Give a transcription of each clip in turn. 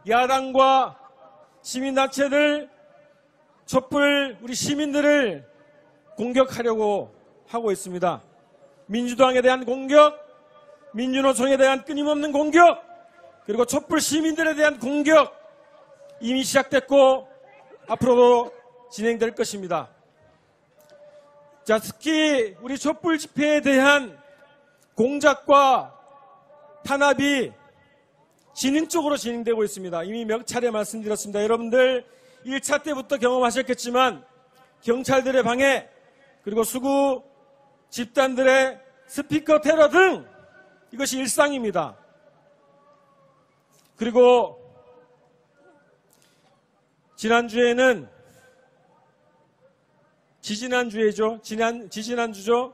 야당과 시민단체들, 촛불 우리 시민들을 공격하려고 하고 있습니다. 민주당에 대한 공격, 민주노총에 대한 끊임없는 공격, 그리고 촛불 시민들에 대한 공격 이미 시작됐고 앞으로도 진행될 것입니다. 자, 특히 우리 촛불 집회에 대한 공작과 탄압이 진행적으로 진행되고 있습니다. 이미 몇 차례 말씀드렸습니다. 여러분들 1차 때부터 경험하셨겠지만 경찰들의 방해, 그리고 수구 집단들의 스피커 테러 등 이것이 일상입니다. 그리고 지난주에는 지지난주죠.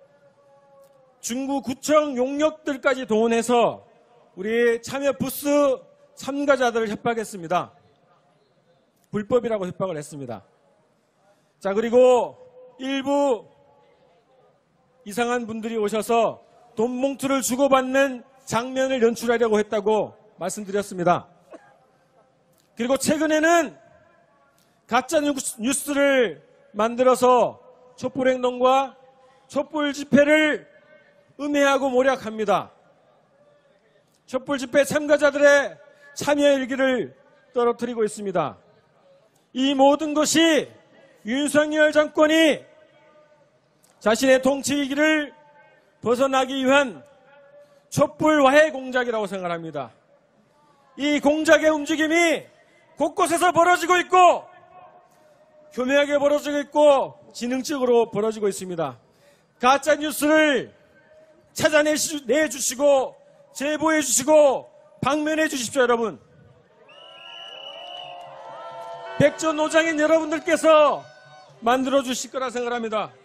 중구구청 용역들까지 동원해서 우리 참여 부스 참가자들을 협박했습니다. 불법이라고 협박을 했습니다. 자, 그리고 일부 이상한 분들이 오셔서 돈 몽투를 주고받는 장면을 연출하려고 했다고 말씀드렸습니다. 그리고 최근에는 가짜 뉴스를 만들어서 촛불행동과 촛불 집회를 음해하고 모략합니다. 촛불 집회 참가자들의 참여일기를 떨어뜨리고 있습니다. 이 모든 것이 윤석열 정권이 자신의 통치 위기를 벗어나기 위한 촛불 와해 공작이라고 생각합니다. 이 공작의 움직임이 곳곳에서 벌어지고 있고 교묘하게 벌어지고 있고 지능적으로 벌어지고 있습니다. 가짜 뉴스를 찾아내주시고 제보해 주시고 방면해 주십시오, 여러분. 백전노장인 여러분들께서 만들어 주실 거라 생각합니다.